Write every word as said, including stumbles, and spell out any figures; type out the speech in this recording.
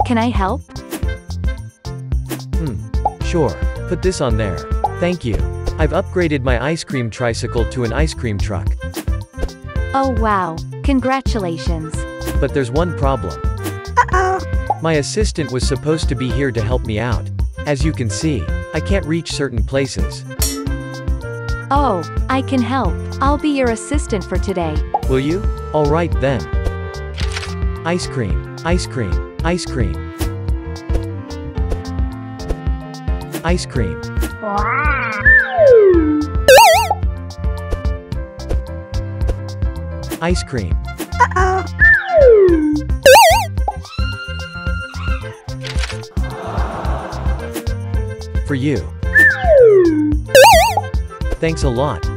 Can I help? Hmm. Sure. Put this on there. Thank you. I've upgraded my ice cream tricycle to an ice cream truck. Oh wow. Congratulations. But there's one problem. Uh-oh. My assistant was supposed to be here to help me out. As you can see, I can't reach certain places. Oh, I can help. I'll be your assistant for today. Will you? Alright then. Ice cream, ice cream, ice cream. Ice cream. Ice cream. Uh-oh. For you. Thanks a lot.